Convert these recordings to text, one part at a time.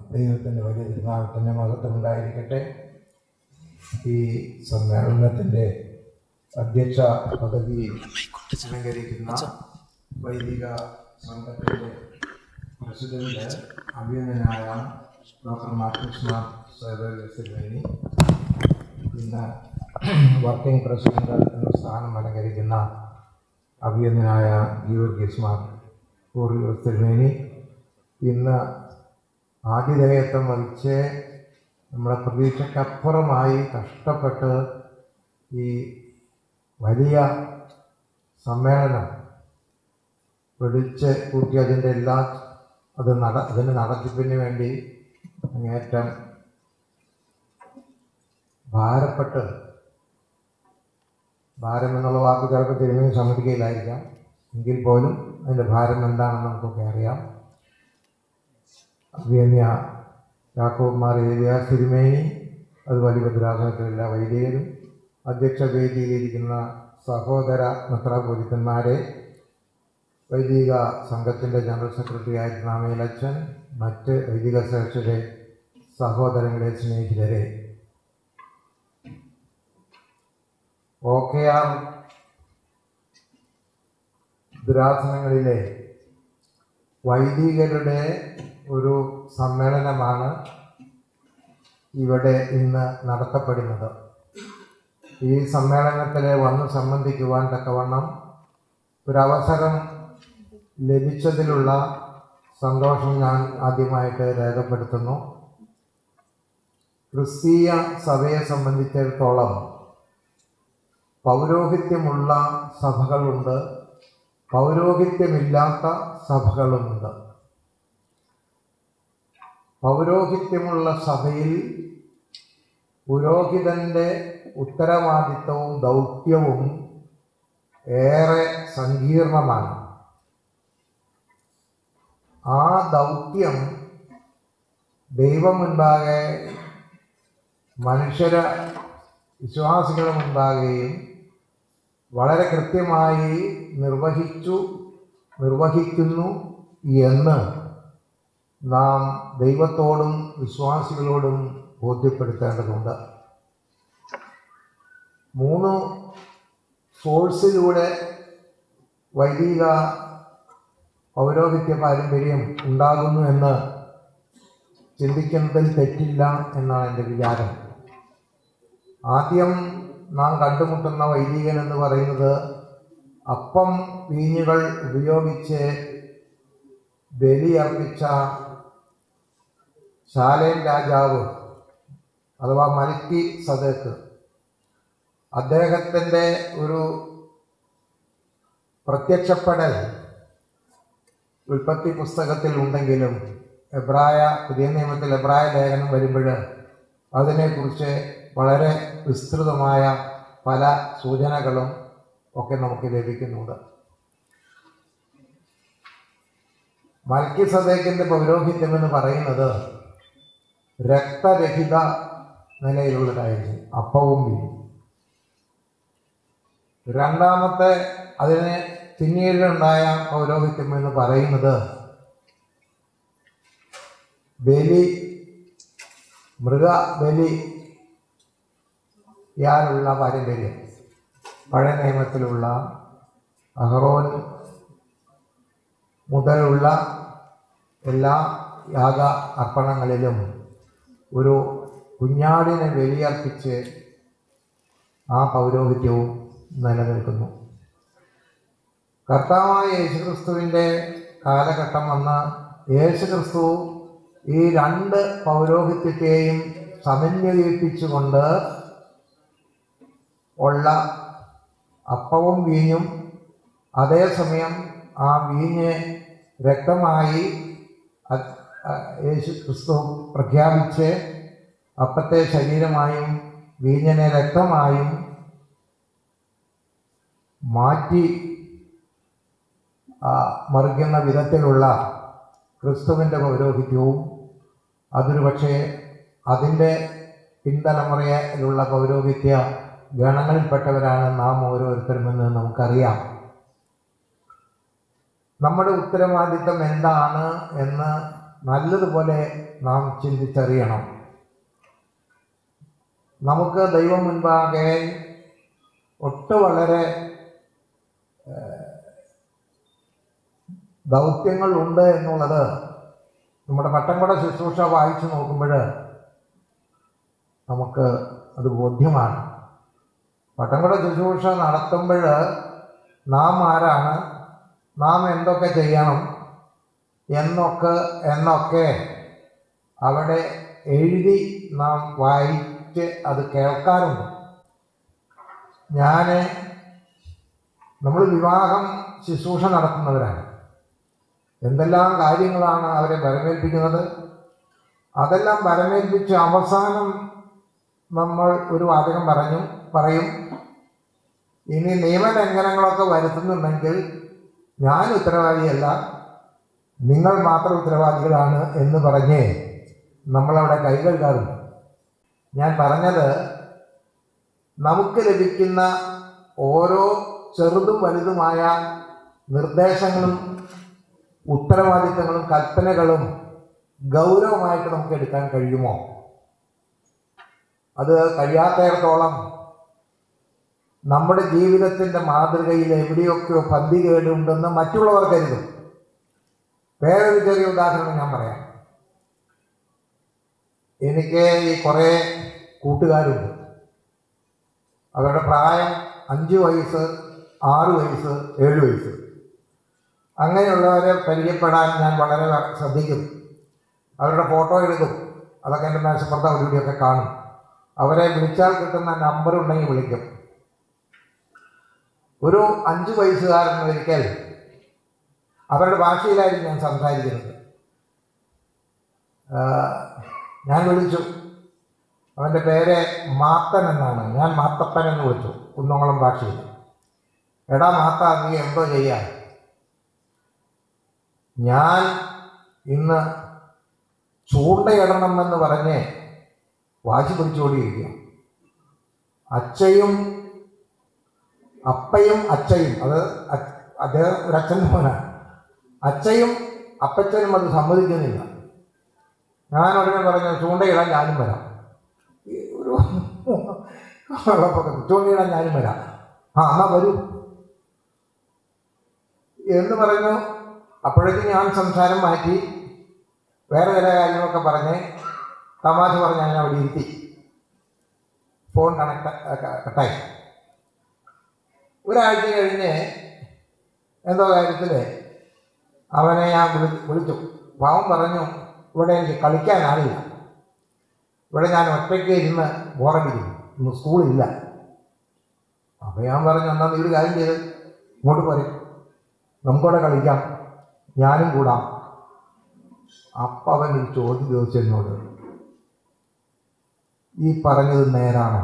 ദൈവത്തിൻ്റെ വലിയ തിരുനാമത്തിൻ്റെ മഹത്വം ഉണ്ടായിരിക്കട്ടെ. ഈ സമ്മേളനത്തിൻ്റെ അധ്യക്ഷ പദവി അലങ്കരിക്കുന്ന വൈദിക സംഘത്തിൻ്റെ പ്രസിഡന്റ് അഭിനന്ദനായ ഡോക്ടർ ബാസിലിയോസ്, ഇന്ന് വർക്കിംഗ് പ്രസിഡന്റ് എന്ന സ്ഥാനം അലങ്കരിക്കുന്ന അഭിനന്ദനായ ഗീവർഗീസ് മാർ പാulose, ഇന്ന് ആതിഥേയത്വം വഹിച്ച് നമ്മുടെ പ്രതീക്ഷയ്ക്കപ്പുറമായി കഷ്ടപ്പെട്ട് ഈ വലിയ സമ്മേളനം പിടിച്ച് കൂട്ടി അതിൻ്റെ അതിൻ്റെ നടത്തിപ്പിന് വേണ്ടി അങ്ങേറ്റം ഭാരപ്പെട്ട്, ഭാരം എന്നുള്ള വാക്ക് ചിലപ്പോൾ തിരുമേനി സമ്മതിക്കയില്ലായിരിക്കാം, എങ്കിൽ പോലും അതിൻ്റെ ഭാരം എന്താണെന്ന് നമുക്കൊക്കെ അറിയാം. Biennial യാക്കോബ് ഏലിയാസ് തിരുമേനി, അതുപോലെ ഭദ്രാസനത്തിലെല്ലാ വൈദികരും, അധ്യക്ഷ വേദിയിലിരിക്കുന്ന സഹോദര മെത്രാപ്പൊലീത്തന്മാരെ, വൈദിക സംഘത്തിൻ്റെ ജനറൽ സെക്രട്ടറി ആയിരുന്ന മേലച്ഛൻ, മറ്റ് വൈദിക ശ്രേഷ്ഠരെ, സഹോദരങ്ങളെ, സ്നേഹിതരെ, OKR ഭദ്രാസനങ്ങളിലെ വൈദികരുടെ ഒരു സമ്മേളനമാണ് ഇവിടെ ഇന്ന് നടത്തപ്പെടുന്നത്. ഈ സമ്മേളനത്തിൽ വന്ന് സംബന്ധിക്കുവാൻ തക്കവണ്ണം ഒരവസരം ലഭിച്ചതിലുള്ള സന്തോഷം ഞാൻ ആദ്യമായിട്ട് രേഖപ്പെടുത്തുന്നു. ക്രിസ്തീയ സഭയെ സംബന്ധിച്ചിടത്തോളം പൗരോഹിത്യമുള്ള സഭകളുണ്ട്, പൗരോഹിത്യമില്ലാത്ത സഭകളുമുണ്ട്. പൗരോഹിത്യമുള്ള സഭയിൽ പുരോഹിതൻ്റെ ഉത്തരവാദിത്വവും ദൗത്യവും ഏറെ സങ്കീർണമാണ്. ആ ദൗത്യം ദൈവം മുൻപാകെ, വിശ്വാസികളുടെ മുൻപാകെയും വളരെ കൃത്യമായി നിർവഹിക്കുന്നു എന്ന് നാം ദൈവത്തോടും വിശ്വാസികളോടും ബോധ്യപ്പെടുത്തേണ്ടതുണ്ട്. 3 സോഴ്സിലൂടെ വൈദിക പൗരോഹിത്യ പാരമ്പര്യം ഉണ്ടാകുന്നു എന്ന് ചിന്തിക്കുന്നതിൽ തെറ്റില്ല എന്നാണ് എൻ്റെ വിചാരം. ആദ്യം നാം കണ്ടുമുട്ടുന്ന വൈദികൻ എന്ന് പറയുന്നത് അപ്പം വീഞ്ഞുകൾ ഉപയോഗിച്ച് ബലിയർപ്പിച്ച ശാലേം രാജാവ് അഥവാ മൽക്കി സദേക്ക്, അദ്ദേഹത്തിൻ്റെ ഒരു പ്രത്യക്ഷപ്പെടൽ ഉൽപ്പത്തി പുസ്തകത്തിൽ ഉണ്ടെങ്കിലും പുതിയ നിയമത്തിൽ എബ്രായ ലേഖനം വരുമ്പോൾ അതിനെക്കുറിച്ച് വളരെ വിസ്തൃതമായ പല സൂചനകളും ഒക്കെ നമുക്ക് ലഭിക്കുന്നുണ്ട്. മൽക്കിസദേക്കിൻ്റെ പൗരോഹിത്യം എന്ന് പറയുന്നത് രക്തരഹിത നിലയിലുള്ളതായിരുന്നു, അപ്പവും വീഞ്ഞും. രണ്ടാമത്തെ അതിന് പിന്നീടുണ്ടായ പൗരോഹിത്യം എന്ന് പറയുന്നത് മൃഗബലിയാലുള്ള പാരമ്പര്യം. പഴയ നിയമത്തിലുള്ള അഹറോൻ മുതലുള്ള എല്ലാ യാഗ അർപ്പണങ്ങളിലും ഒരു കുഞ്ഞാടിനെ ബലിയർപ്പിച്ച് ആ പൗരോഹിത്യവും നിലനിൽക്കുന്നു. കർത്താവായ യേശുക്രിസ്തുവിൻ്റെ കാലഘട്ടം വന്ന യേശുക്രിസ്തു ഈ 2 പൗരോഹിത്യത്തെയും സമന്വയിപ്പിച്ചുകൊണ്ട് ഉള്ള അപ്പവും വീഞ്ഞും, അതേസമയം ആ വീഞ്ഞ് രക്തമായി യേശു ക്രിസ്തു പ്രഖ്യാപിച്ച് അപ്പത്തെ ശരീരമായും വീഞ്ഞിനെ രക്തമായും മാറ്റി മറിക്കുന്ന വിധത്തിലുള്ള ക്രിസ്തുവിൻ്റെ പൗരോഹിത്യവും, അതൊരു പക്ഷേ അതിൻ്റെ പിൻതലമുറയിലുള്ള പൗരോഹിത്യ ഗണങ്ങളിൽപ്പെട്ടവരാണ് നാം ഓരോരുത്തരുമെന്ന് നമുക്കറിയാം. നമ്മുടെ ഉത്തരവാദിത്തം എന്താണ് എന്ന് നല്ലതുപോലെ നാം ചിന്തിച്ചറിയണം. നമുക്ക് ദൈവം മുൻപാകെ വളരെ ദൗത്യങ്ങൾ ഉണ്ട് എന്നുള്ളത് നമ്മുടെ പട്ടംകുട ശുശ്രൂഷ വായിച്ചു നോക്കുമ്പോൾ നമുക്ക് അത് ബോധ്യമാണ്. പട്ടംകുട ശുശ്രൂഷ നടത്തുമ്പോൾ നാം ആരാണ്, നാം എന്തൊക്കെ ചെയ്യണം എന്നൊക്കെ അവിടെ എഴുതി നാം വായിച്ച് അത് കേൾക്കാറുണ്ട്. നമ്മൾ വിവാഹം ശുശ്രൂഷ നടത്തുന്നവരാണ്. എന്തെല്ലാം കാര്യങ്ങളാണ് അവരെ ബലമേൽപ്പിക്കുന്നത്. അതെല്ലാം ബലമേൽപ്പിച്ച് അവസാനം നമ്മൾ ഒരു വാചകം പറയും, ഇനി നിയമലംഘനങ്ങളൊക്കെ വരുത്തുന്നുണ്ടെങ്കിൽ ഞാൻ ഉത്തരവാദിയല്ല, നിങ്ങൾ മാത്രം ഉത്തരവാദികളാണ് എന്ന് പറഞ്ഞ് നമ്മളവിടെ കൈകഴുകാറുണ്ട്. ഞാൻ പറഞ്ഞത്, നമുക്ക് ലഭിക്കുന്ന ഓരോ ചെറുതും വലുതുമായ നിർദ്ദേശങ്ങളും ഉത്തരവാദിത്തങ്ങളും കൽപ്പനകളും ഗൗരവമായിട്ട് നമുക്ക് എടുക്കാൻ കഴിയുമോ? അത് കഴിയാത്തയിടത്തോളം നമ്മുടെ ജീവിതത്തിൻ്റെ മാതൃകയിൽ എവിടെയൊക്കെയോ പന്തികേടുണ്ടെന്ന് മറ്റുള്ളവർ കരുതും. വേറൊരു ചെറിയ ഉദാഹരണം ഞാൻ പറയാം. എനിക്ക് ഈ കുറേ കൂട്ടുകാരുണ്ട്. അവരുടെ പ്രായം 5 വയസ്സ്, 6 വയസ്സ്, 7 വയസ്സ്. അങ്ങനെയുള്ളവരെ പരിചയപ്പെടാൻ ഞാൻ വളരെ ശ്രദ്ധിക്കും. അവരുടെ ഫോട്ടോ എടുക്കും. അതൊക്കെ എൻ്റെ മേശപ്പുറത്ത് അവരുടെയൊക്കെ കാണും. അവരെ വിളിച്ചാൽ കിട്ടുന്ന നമ്പർ ഉണ്ടെങ്കിൽ വിളിക്കും. ഒരു 5 വയസ്സുകാരൻ ഒരിക്കൽ അവരുടെ ഭാഷയിലായിരുന്നു ഞാൻ സംസാരിക്കുന്നത്. ഞാൻ വിളിച്ചു. അവൻ്റെ പേര് മാത്തൻ എന്നാണ്. ഞാൻ മാത്തപ്പൻ എന്ന് വിളിച്ചു, കുന്നംകുളം ഭാഷയിൽ. എടാ മാത്ത, നീ എന്തോ ചെയ്യാൻ? ഞാൻ ഇന്ന് ചൂണ്ടയിടണമെന്ന് പറഞ്ഞ് വാശി പിടിച്ചുകൊണ്ടിരിക്കുക. അപ്പയും അച്ചയും, അത് അദ്ദേഹം ഒരു അച്ഛൻ്റെ മോനാണ്. അച്ചയും അപ്പച്ചനും അത് സമ്മതിക്കുന്നില്ല. ഞാൻ ഉടനെ പറഞ്ഞു, ചൂണ്ടയിടാൻ ഞാനും വരാം. ഒരു ചൂണ്ടയിടാൻ ഞാനും വരാം. എന്നാ വരൂ എന്ന് പറഞ്ഞു. അപ്പോഴേക്കും ഞാൻ സംസാരം മാറ്റി വേറെ ചില കാര്യങ്ങളൊക്കെ പറഞ്ഞ് തമാശ പറഞ്ഞ് ഞാൻ അവിടെ ഇരുത്തി. ഫോൺ കട്ടായി. ഒരാഴ്ച കഴിഞ്ഞ് എന്തോ കാര്യത്തിൽ അവനെ ഞാൻ വിളിച്ചു. പാവം പറഞ്ഞു, ഇവിടെ എനിക്ക് കളിക്കാൻ ആളില്ല, ഇവിടെ ഞാൻ ഒറ്റയ്ക്ക് ഇരുന്ന് ബോറടിക്കുന്നു, ഇന്ന് സ്കൂളില്ല. അപ്പോൾ ഞാൻ പറഞ്ഞു, എന്നാൽ നീ ഒരു കാര്യം ചെയ്ത് ഇങ്ങോട്ട് പോരെ, നമുക്കിവിടെ കളിക്കാം, ഞാനും കൂടാം. അപ്പം അവൻ ഒരു ചോദ്യം ചോദിച്ചു എന്നോട്, ഈ പറഞ്ഞത് നേരാണോ?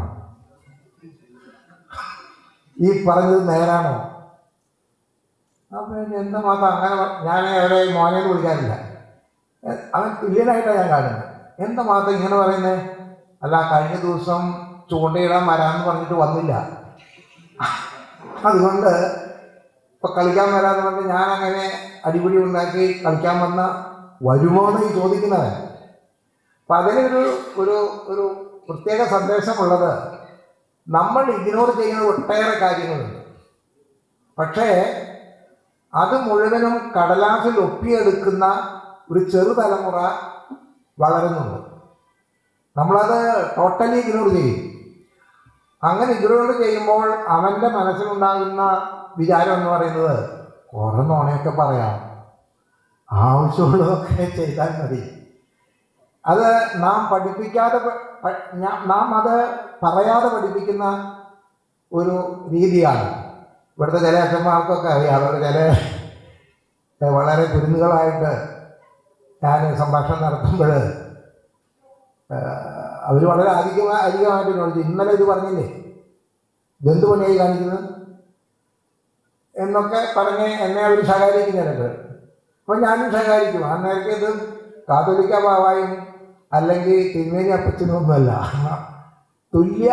അപ്പം എന്താ മാത്രം അങ്ങനെ? ഞാൻ അവരെ മോനെന്ന് വിളിക്കാറില്ല, അവൻ തുല്യനായിട്ടാണ് ഞാൻ കാണുന്നത്. എന്താ മാത്രം ഇങ്ങനെ പറയുന്നത്? അല്ല, കഴിഞ്ഞ ദിവസം ചൂണ്ടയിടാൻ വരാമെന്ന് പറഞ്ഞിട്ട് വന്നില്ല, അതുകൊണ്ട് ഇപ്പം കളിക്കാൻ വരാമെന്ന് പറഞ്ഞിട്ട് ഞാൻ അങ്ങനെ അടിപിടി ഉണ്ടാക്കി കളിക്കാൻ വരുമോ എന്ന് ചോദിക്കുന്നവൻ. അപ്പം അതിനൊരു ഒരു ഒരു പ്രത്യേക സന്ദേശമുള്ളത്, നമ്മൾ ഇഗ്നോർ ചെയ്യുന്ന ഒട്ടേറെ കാര്യങ്ങളുണ്ട്. പക്ഷേ അത് മുഴുവനും കടലാസിൽ ഒപ്പിയെടുക്കുന്ന ഒരു ചെറുതലമുറ വളരുന്നുണ്ട്. നമ്മളത് ടോട്ടലി ഇഗ്നോർ ചെയ്യും. അങ്ങനെ ഇഗ്നോർ ചെയ്യുമ്പോൾ അവൻ്റെ മനസ്സിലുണ്ടാകുന്ന വിചാരം എന്ന് പറയുന്നത്, കുറേ നോണയൊക്കെ പറയാം, ആവശ്യമുള്ളതൊക്കെ ചെയ്താൽ മതി. അത് നാം പഠിപ്പിക്കാതെ, നാം അത് പറയാതെ പഠിപ്പിക്കുന്ന ഒരു രീതിയാണ്. ഇവിടുത്തെ ചില അച്ഛന്മാർക്കൊക്കെ അറിയാം. അവർ വളരെ കുരുന്നുകളായിട്ട് ഞാൻ സംഭാഷണം നടത്തുമ്പോൾ അവർ വളരെ അധികമായിട്ട് ചോദിച്ചു, ഇന്നലെ ഇത് പറഞ്ഞില്ലേ, ഇതെന്ത് പണിയായി കാണിക്കുന്നത് എന്നൊക്കെ പറഞ്ഞ് എന്നെ അവർ ശകാരിക്കുന്നുണ്ട്. അപ്പോൾ ഞാനും ശകാരിക്കും. അന്നേരത്തെ ഇത് കാതോലിക്ക ബാവായും അല്ലെങ്കിൽ തിരുമേനി അപ്പച്ചനൊന്നുമല്ല, തുല്യ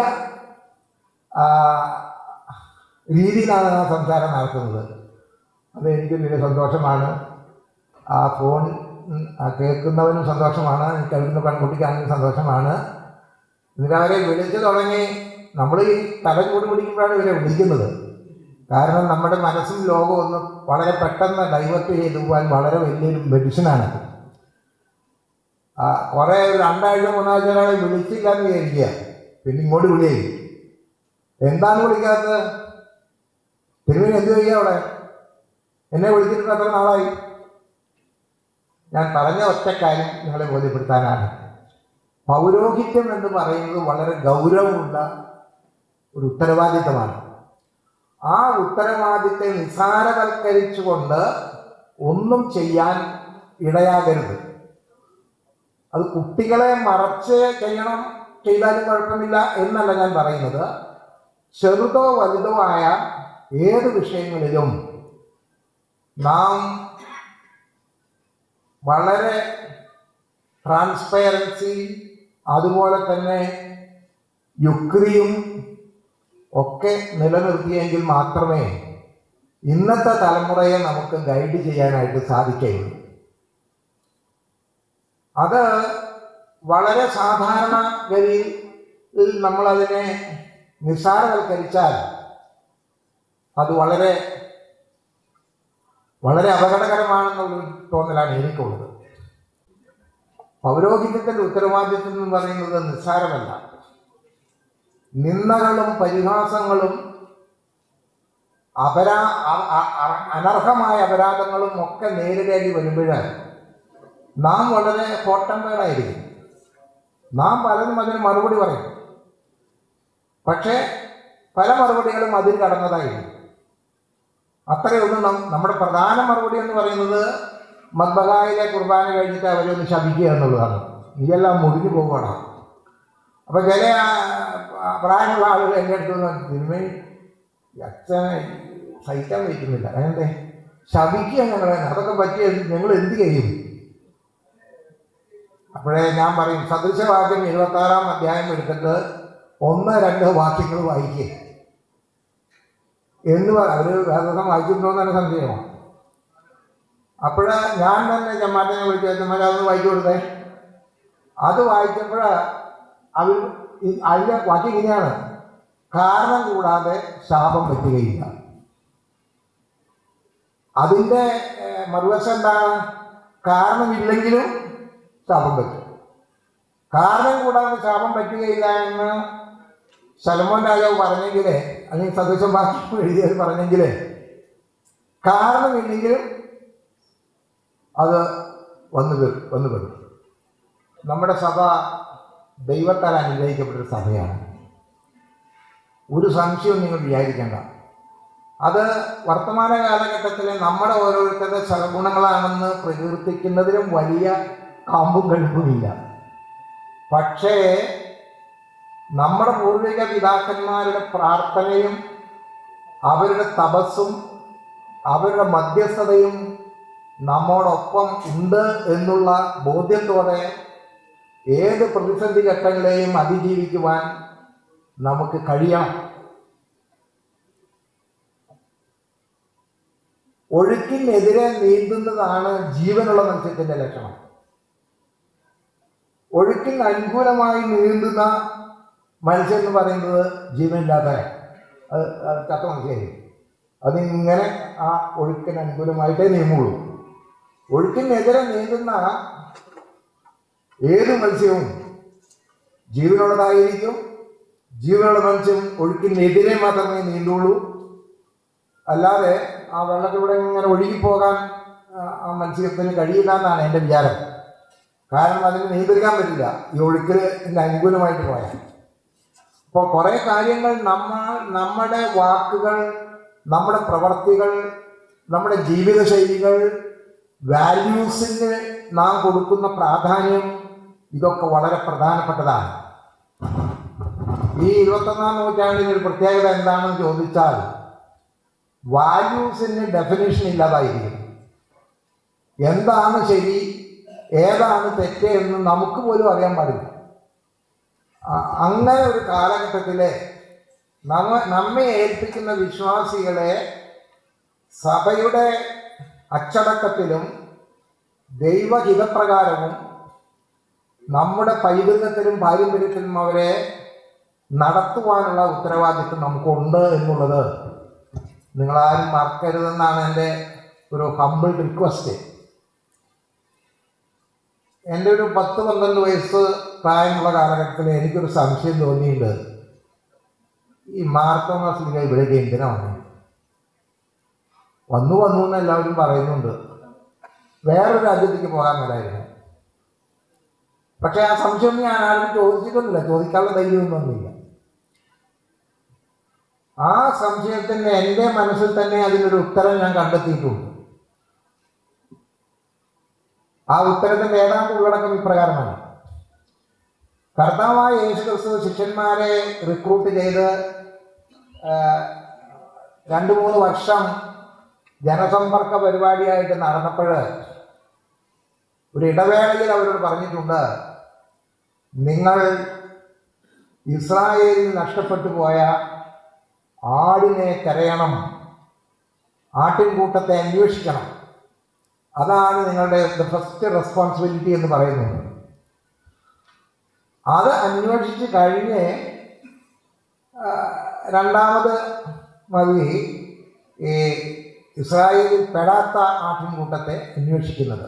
രീതിയിലാണ് ആ സംസാരം നടത്തുന്നത്. അത് എനിക്ക് വലിയ സന്തോഷമാണ്. ആ ഫോൺ കേൾക്കുന്നവനും സന്തോഷമാണ്, കേൾക്കുന്ന പെൺകുട്ടിക്കാണെങ്കിലും സന്തോഷമാണ്. എന്നിട്ട് അവരെ വിളിച്ചു തുടങ്ങി. നമ്മൾ ഈ തലകൂടി പിടിക്കുമ്പോഴാണ് ഇവരെ വിളിക്കുന്നത്. കാരണം നമ്മുടെ മനസ്സും ലോകവും ഒന്ന് വളരെ പെട്ടെന്ന് ഡൈവേർട്ട് ചെയ്തു പോകാൻ വളരെ വലിയൊരു മെഡിസിനാണ്. കുറേ 2 ആഴ്ച 3 ആഴ്ച ഒരാളെ വിളിച്ചില്ല എന്ന് വിചാരിക്കുക, പിന്നെ ഇങ്ങോട്ട് വിളിയായി. എന്താണ് വിളിക്കാത്തത്? തിരുമേനി എന്ത് ചെയ്യുക അവിടെ? എന്നെ വിളിച്ചിട്ട് എത്ര നാളായി? ഞാൻ പറഞ്ഞ ഒറ്റ കാര്യം നിങ്ങളെ ബോധ്യപ്പെടുത്താനാണ്. പൗരോഹിത്യം എന്ന് പറയുന്നത് വളരെ ഗൗരവമുള്ള ഒരു ഉത്തരവാദിത്തമാണ്. ആ ഉത്തരവാദിത്തത്തെ നിസ്സാരവൽക്കരിച്ചുകൊണ്ട് ഒന്നും ചെയ്യാൻ ഇടയാകരുത്. അത് കുട്ടികളെ മറച്ച് ചെയ്താലും കുഴപ്പമില്ല എന്നല്ല ഞാൻ പറയുന്നത്. ചെറുതോ വലുതോ ആയ ഏത് വിഷയങ്ങളിലും നാം വളരെ ട്രാൻസ്പെറൻസി, അതുപോലെ തന്നെ യുക്തിയും ഒക്കെ നിലനിർത്തിയെങ്കിൽ മാത്രമേ ഇന്നത്തെ തലമുറയെ നമുക്ക് ഗൈഡ് ചെയ്യാനായിട്ട് സാധിക്കുകയുള്ളൂ. അത് വളരെ സാധാരണ ഗതിയിൽ നമ്മളതിനെ നിസ്സാരവൽക്കരിച്ചാൽ അത് വളരെ വളരെ അപകടകരമാണെന്നുള്ളൊരു തോന്നലാണ് എനിക്കുള്ളത്. പൗരോഹിത്യത്തിൻ്റെ ഉത്തരവാദിത്വം എന്ന് പറയുന്നത് നിസ്സാരമല്ല. നിന്ദകളും പരിഹാസങ്ങളും അനർഹമായ അപരാധങ്ങളും ഒക്കെ നേരിടേണ്ടി വരുമ്പോഴാണ് നാം വളരെ ഹോട്ടമ്പേറായിരിക്കും. നാം പലതും അതിന് മറുപടി പറയും. പക്ഷേ പല മറുപടികളും അതിൽ കടന്നതായിരിക്കും. അത്രയൊന്നും നമ്മുടെ പ്രധാന മറുപടി എന്ന് പറയുന്നത് മദ്ബഹായിലെ കുർബാന കഴിഞ്ഞിട്ട് അവരൊന്ന് ശപിക്കുക എന്നുള്ളതാണ്. ഇതെല്ലാം മുടിഞ്ഞു പോവുകയാണ്. അപ്പം ചില പ്രായമുള്ള ആളുകൾ എൻ്റെ അടുത്ത് തിരുമേനി അച്ഛനെ സഹിക്കാൻ വയ്ക്കുന്നില്ല, അതെന്തേ ശപിക്കുക ഞങ്ങളെ, അതൊക്കെ പറ്റിയ ഞങ്ങൾ എന്ത് ചെയ്യും? അപ്പോഴേ ഞാൻ പറയും, സദൃശവാക്യം 76-ാം അധ്യായം എടുത്തിട്ട് 1-2 വാക്യങ്ങൾ വായിക്കുക എന്ന് അവർ വേദം വായിച്ചിട്ടുണ്ടോയെന്നാണ് സംശയമാണ്. അപ്പോൾ ഞാൻ തന്നെ ചമ്മാറ്റനെ വിളിച്ച് ചമ്മാറ്റ അതൊന്ന് വായിച്ചു കൊടുത്തേ. അത് വായിച്ചപ്പോൾ അവർ അതിൻ്റെ വാക്യം ഇങ്ങനെയാണ്: കാരണം കൂടാതെ ശാപം പറ്റുകയില്ല. അതിൻ്റെ മറുവശം എന്താണ്? കാരണമില്ലെങ്കിലും ശാപം പറ്റും. കാരണം കൂടാതെ ശാപം പറ്റുകയില്ല എന്ന് ശലോമോൻ രാജാവ് പറഞ്ഞെങ്കിൽ, അല്ലെങ്കിൽ സദൃശം വാക്യം എഴുതിയത് പറഞ്ഞെങ്കിൽ, കാരണമില്ലെങ്കിലും അത് വന്നു വരും. നമ്മുടെ സഭ ദൈവത്താൽ അനുഗ്രഹിക്കപ്പെട്ടൊരു സഭയാണ്. ഒരു സംശയവും നിങ്ങൾ വിചാരിക്കേണ്ട. അത് വർത്തമാന കാലഘട്ടത്തിലെ നമ്മുടെ ഓരോരുത്തരുടെ സൽഗുണങ്ങളാണെന്ന് പ്രകീർത്തിക്കുന്നതിലും വലിയ കാമ്പും കഴുപ്പുമില്ല. പക്ഷേ നമ്മുടെ പൂർവിക പിതാക്കന്മാരുടെ പ്രാർത്ഥനയും അവരുടെ തപസ്സും അവരുടെ മധ്യസ്ഥതയും നമ്മോടൊപ്പം ഉണ്ട് എന്നുള്ള ബോധ്യത്തോടെ ഏത് പ്രതിസന്ധി ഘട്ടങ്ങളെയും അതിജീവിക്കുവാൻ നമുക്ക് കഴിയണം. ഒഴുക്കിനെതിരെ നീന്തുന്നതാണ് ജീവനുള്ള മത്സ്യത്തിൻ്റെ ലക്ഷണം. ഒഴുക്കിന് അനുകൂലമായി നീന്തുന്ന മത്സ്യം എന്ന് പറയുന്നത് ജീവനില്ലാത്ത ചത്ത മത്സ്യമായിരിക്കും. അതിങ്ങനെ ആ ഒഴുക്കിന് അനുകൂലമായിട്ടേ നീങ്ങുള്ളൂ. ഒഴുക്കിനെതിരെ നീന്തുന്ന ഏത് മത്സ്യവും ജീവനുള്ളതായിരിക്കും. ജീവനുള്ള മത്സ്യം ഒഴുക്കിനെതിരെ മാത്രമേ നീന്തുള്ളൂ. അല്ലാതെ ആ വെള്ളത്തിലൂടെ ഇങ്ങനെ ഒഴുകിപ്പോകാൻ ആ മത്സ്യത്തിന് കഴിയില്ല എന്നാണ് എൻ്റെ വിചാരം. കാരണം അതിന് നിയന്ത്രിക്കാൻ പറ്റില്ല ഈ ഒഴുക്കിന് അനുകൂലമായിട്ട് പോയാൽ. അപ്പോൾ കുറേ കാര്യങ്ങൾ നമ്മുടെ വാക്കുകൾ, നമ്മുടെ പ്രവർത്തികൾ, നമ്മുടെ ജീവിതശൈലികൾ, വാല്യൂസിന് നാം കൊടുക്കുന്ന പ്രാധാന്യം, ഇതൊക്കെ വളരെ പ്രധാനപ്പെട്ടതാണ്. ഈ 21-ാം നൂറ്റാണ്ടിന് ഒരു പ്രത്യേകത എന്താണെന്ന് ചോദിച്ചാൽ, വാല്യൂസിന് ഡെഫിനിഷൻ ഇല്ലാതായിരിക്കും. എന്താണ് ശരി, ഏതാണ് തെറ്റ് എന്ന് നമുക്ക് പോലും അറിയാൻ പാടില്ല. അങ്ങനെ ഒരു കാലഘട്ടത്തിലെ നമ്മെ ഏൽപ്പിക്കുന്ന വിശ്വാസികളെ സഭയുടെ അച്ചടക്കത്തിലും ദൈവഹിതപ്രകാരവും നമ്മുടെ പൈതൃകത്തിലും പാരമ്പര്യത്തിലും അവരെ നടത്തുവാനുള്ള ഉത്തരവാദിത്വം നമുക്കുണ്ട് എന്നുള്ളത് നിങ്ങളാരും മറക്കരുതെന്നാണ് എൻ്റെ ഒരു ഹമ്പിൾ റിക്വസ്റ്റ്. എൻ്റെ ഒരു 10-12 വയസ്സ് പ്രായമുള്ള കാലഘട്ടത്തിൽ എനിക്കൊരു സംശയം തോന്നിയിട്ടുണ്ട്, ഈ മാർത്തോമാ ശ്ലീഹ ഇവിടേക്ക് എന്തിനാണ് വന്നു എന്ന് എല്ലാവരും പറയുന്നുണ്ട്. വേറൊരു രാജ്യത്തേക്ക് പോകാൻ മേലായിരുന്നു. പക്ഷെ ആ സംശയം ഞാൻ ആരും ചോദിച്ചിട്ടൊന്നുമില്ല, ചോദിക്കാനുള്ള ധൈര്യമൊന്നുമില്ല. ആ സംശയത്തിന് എൻ്റെ മനസ്സിൽ തന്നെ അതിനൊരു ഉത്തരം ഞാൻ കണ്ടെത്തിയിട്ടുണ്ട്. ആ ഉത്തരത്തിൻ്റെ ഏതാണ്ട് ഉള്ളടക്കം ഇപ്രകാരമാണ്. കർത്താവായ യേശുക്രിസ്തു ശിഷ്യന്മാരെ റിക്രൂട്ട് ചെയ്ത് 2-3 വർഷം ജനസമ്പർക്ക പരിപാടിയായിട്ട് നടന്നപ്പോൾ ഒരു ഇടവേളയിൽ അവരോട് പറഞ്ഞിട്ടുണ്ട്, നിങ്ങൾ ഇസ്രായേലിൽ നഷ്ടപ്പെട്ടു പോയ ആടിനെ തിരയണം, ആട്ടിൻകൂട്ടത്തെ അന്വേഷിക്കണം. അതാണ് നിങ്ങളുടെ ഫസ്റ്റ് റെസ്പോൺസിബിലിറ്റി എന്ന് പറയുന്നത്. അത് അന്വേഷിച്ച് കഴിഞ്ഞ് രണ്ടാമത് മതി ഈ ഇസ്രായേലിൽ പെടാത്ത ആട്ടിൻകൂട്ടത്തെ അന്വേഷിക്കുന്നത്.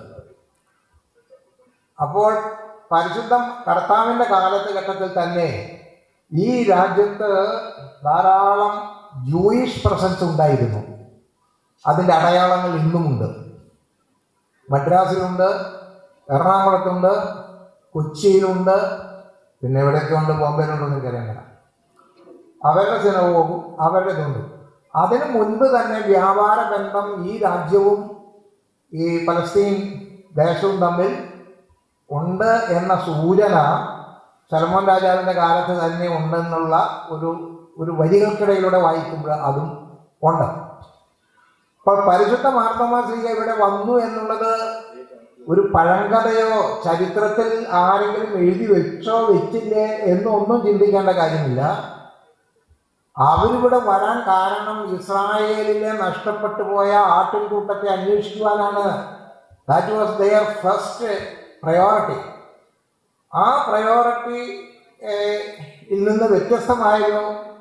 അപ്പോൾ പരിശുദ്ധം കർത്താവിൻ്റെ കാലഘട്ടത്തിൽ തന്നെ ഈ രാജ്യത്ത് ധാരാളം ജൂയിഷ് പ്രസൻസ് ഉണ്ടായിരുന്നു. അതിൻ്റെ അടയാളങ്ങൾ ഇന്നുമുണ്ട്. മദ്രാസിലുണ്ട്, എറണാകുളത്തുണ്ട്, കൊച്ചിയിലുണ്ട്, പിന്നെ എവിടെയൊക്കെ ഉണ്ട്, ബോംബെയിലുണ്ടെന്ന് എനിക്കറിയാം. അവരുടെ സിനഗോഗും അവരുടെ ഇതുണ്ട്. അതിനു മുൻപ് തന്നെ വ്യാപാര ബന്ധം ഈ രാജ്യവും ഈ പലസ്തീൻ ദേശവും തമ്മിൽ ഉണ്ട് എന്ന സൂചന സലോമോൻ രാജാവിൻ്റെ കാലത്ത് തന്നെ ഉണ്ടെന്നുള്ള ഒരു വരികൾക്കിടയിലൂടെ വായിക്കുമ്പോൾ അതും ഉണ്ട്. അപ്പോൾ പരിശുദ്ധ മാർത്തോമാ ശ്ലീഹ ഇവിടെ വന്നു എന്നുള്ളത് ഒരു പഴങ്കഥയോ ചരിത്രത്തിൽ ആരെങ്കിലും എഴുതി വെച്ചോ വെച്ചില്ലേ എന്നൊന്നും ചിന്തിക്കേണ്ട കാര്യമില്ല. അവരിവിടെ വരാൻ കാരണം ഇസ്രായേലിലെ നഷ്ടപ്പെട്ടു പോയ ആട്ടിൻകൂട്ടത്തെ അന്വേഷിക്കുവാനാണ്. That was their first priority. ആ പ്രയോറിറ്റി നിന്ന് വ്യത്യസ്തമായൊരു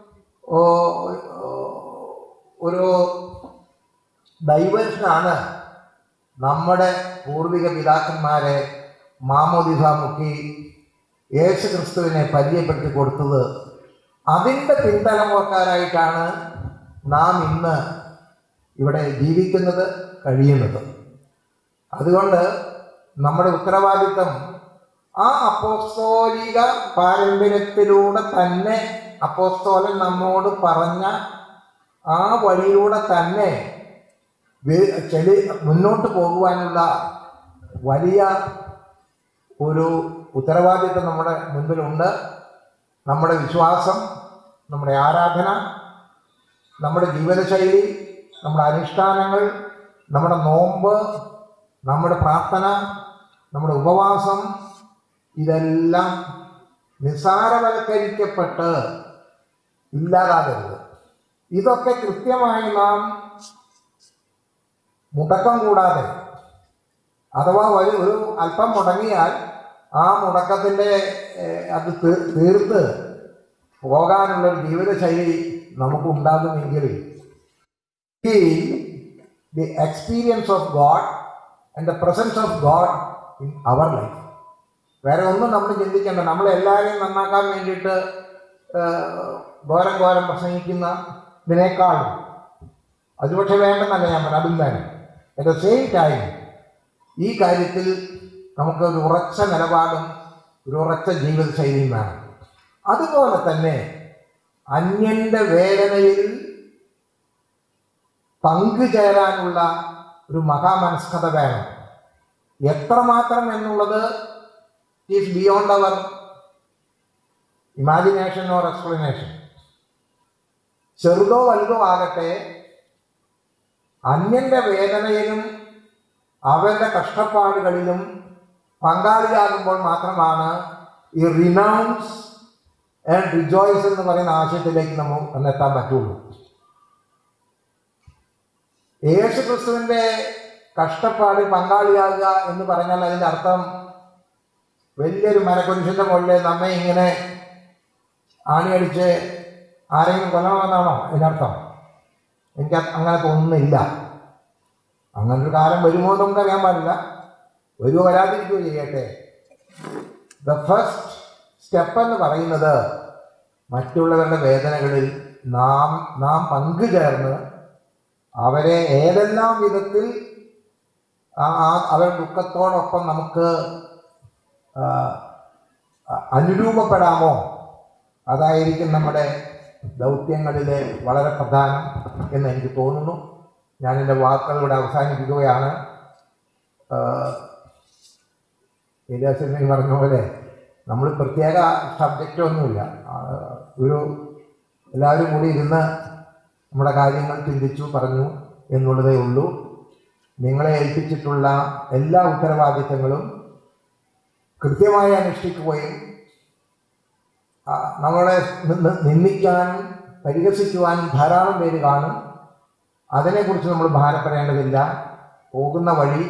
ഒരു ഡൈവേർഷനാണ് നമ്മുടെ പൂർവിക പിതാക്കന്മാരെ മാമോദിസ മുക്കി യേശു ക്രിസ്തുവിനെ പരിചയപ്പെടുത്തി കൊടുത്തത്. അതിൻ്റെ പിൻതലമുറക്കാരായിട്ടാണ് നാം ഇന്ന് ഇവിടെ ജീവിക്കുന്നത്, കഴിയുന്നത്. അതുകൊണ്ട് നമ്മുടെ ഉത്തരവാദിത്വം ആ അപ്പോസ്തോലിക പാരമ്പര്യത്തിലൂടെ തന്നെ അപ്പോസ്തോലൻ നമ്മോട് പറഞ്ഞ ആ വഴിയിലൂടെ തന്നെ മുന്നോട്ട് പോകുവാനുള്ള വലിയ ഒരു ഉത്തരവാദിത്വം നമ്മുടെ മുൻപിലുണ്ട്. നമ്മുടെ വിശ്വാസം, നമ്മുടെ ആരാധന, നമ്മുടെ ജീവിതശൈലി, നമ്മുടെ അനുഷ്ഠാനങ്ങൾ, നമ്മുടെ നോമ്പ്, നമ്മുടെ പ്രാർത്ഥന, നമ്മുടെ ഉപവാസം, ഇതെല്ലാം നിസ്സാരവൽക്കരിക്കപ്പെട്ട് ഇല്ലാതാകരുത്. ഇതൊക്കെ കൃത്യമായി നാം മുടക്കം കൂടാതെ, അഥവാ ഒരു അല്പം മുടങ്ങിയാൽ ആ മുടക്കത്തിൻ്റെ അത് തീർത്ത് പോകാനുള്ളൊരു ജീവിതശൈലി നമുക്കുണ്ടാകുമെങ്കിൽ the experience of God and the presence of God in our life. വേറെ ഒന്നും നമ്മൾ ചിന്തിക്കേണ്ട. നമ്മളെല്ലാവരെയും നന്നാക്കാൻ വേണ്ടിയിട്ട് ഘോരം പ്രസംഗിക്കുന്ന ഇതിനേക്കാളും അത് പക്ഷെ വേണ്ടെന്നല്ല ഞാൻ പറഞ്ഞു, അതും വേണം. അറ്റ് ദ സെയിം ടൈം ഈ കാര്യത്തിൽ നമുക്ക് ഒരു ഉറച്ച നിലപാടും ഒരു ഉറച്ച ജീവിതശൈലിയും വേണം. അതുപോലെ തന്നെ അന്യൻ്റെ വേദനയിൽ പങ്കുചേരാനുള്ള ഒരു മഹാമനസ്കത വേണം. എത്രമാത്രം എന്നുള്ളത് is beyond our imagination or explanation. ചെറുതോ വലുതോ ആകട്ടെ, അന്യൻ്റെ വേദനയിലും അവരുടെ കഷ്ടപ്പാടുകളിലും പങ്കാളിയാകുമ്പോൾ മാത്രമാണ് ഈ റിനൗൺസ് ആൻഡ് റിജോയ്സ് എന്ന് പറയുന്ന ആശയത്തിലേക്ക് നമുക്ക് എത്താൻ പറ്റുള്ളൂ. യേശു ക്രിസ്തുവിൻ്റെ കഷ്ടപ്പാടിൽ പങ്കാളിയാകുക എന്ന് പറഞ്ഞാൽ അതിൻ്റെ അർത്ഥം വലിയൊരു മരക്കുരിശിൻ്റെ മുകളിൽ നമ്മെ ഇങ്ങനെ ആണിയടിച്ച് ആരെങ്കിലും കൊല്ലണമെന്നാണോ ഇതിനർത്ഥം? എനിക്ക് അങ്ങനെ തോന്നുന്നില്ല. അങ്ങനൊരു കാലം വരുമോ എന്ന് നമുക്കറിയാൻ പാടില്ല. വരുമോ വരാതിരിക്കുകയോ ചെയ്യട്ടെ. ദ ഫസ്റ്റ് സ്റ്റെപ്പ് എന്ന് പറയുന്നത് മറ്റുള്ളവരുടെ വേദനകളിൽ നാം പങ്കുചേർന്ന് അവരെ ഏതെല്ലാം വിധത്തിൽ അവരുടെ ദുഃഖത്തോടൊപ്പം നമുക്ക് അനുരൂപപ്പെടാമോ അതായിരിക്കും നമ്മുടെ ദൗത്യങ്ങളിലെ വളരെ പ്രധാനം എന്ന് എനിക്ക് തോന്നുന്നു. ഞാൻ എൻ്റെ വാക്കുകൾ ഇവിടെ അവസാനിപ്പിക്കുകയാണ്. ഏലിയാസിനെ പറഞ്ഞ പോലെ നമ്മൾ പ്രത്യേക സബ്ജക്റ്റൊന്നുമില്ല. എല്ലാവരും കൂടി ഇരുന്ന് നമ്മുടെ കാര്യങ്ങൾ ചിന്തിച്ചു പറഞ്ഞു എന്നുള്ളതേ ഉള്ളൂ. നിങ്ങളെ ഏൽപ്പിച്ചിട്ടുള്ള എല്ലാ ഉത്തരവാദിത്തങ്ങളും കൃത്യമായി അനുഷ്ഠിക്കുകയും നമ്മളെ നിന്ദിക്കാനും പരിഹസിക്കുവാനും ധാരാളം പേര് കാണും. അതിനെക്കുറിച്ച് നമ്മൾ ഭാരപ്പെടേണ്ടതില്ല. പോകുന്ന വഴി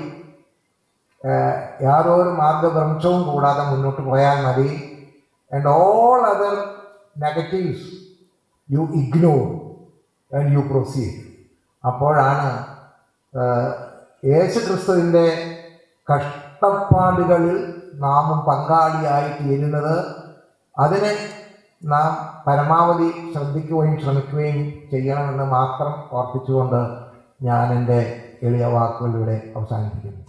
യാതൊരു മാർഗഭ്രംശവും കൂടാതെ മുന്നോട്ട് പോയാൽ മതി. And all other negatives you ignore and you proceed. അപ്പോഴാണ് യേശു ക്രിസ്തുവിൻ്റെ കഷ്ടപ്പാടുകളിൽ നാമും പങ്കാളിയായി തീരുന്നത്. അതിനെ നാം പരമാവധി ശ്രദ്ധിക്കുകയും ശ്രമിക്കുകയും ചെയ്യണമെന്ന് മാത്രം ഓർപ്പിച്ചുകൊണ്ട് ഞാൻ എൻ്റെ എളിയ വാക്കുകളിലൂടെ അവസാനിപ്പിക്കുന്നു.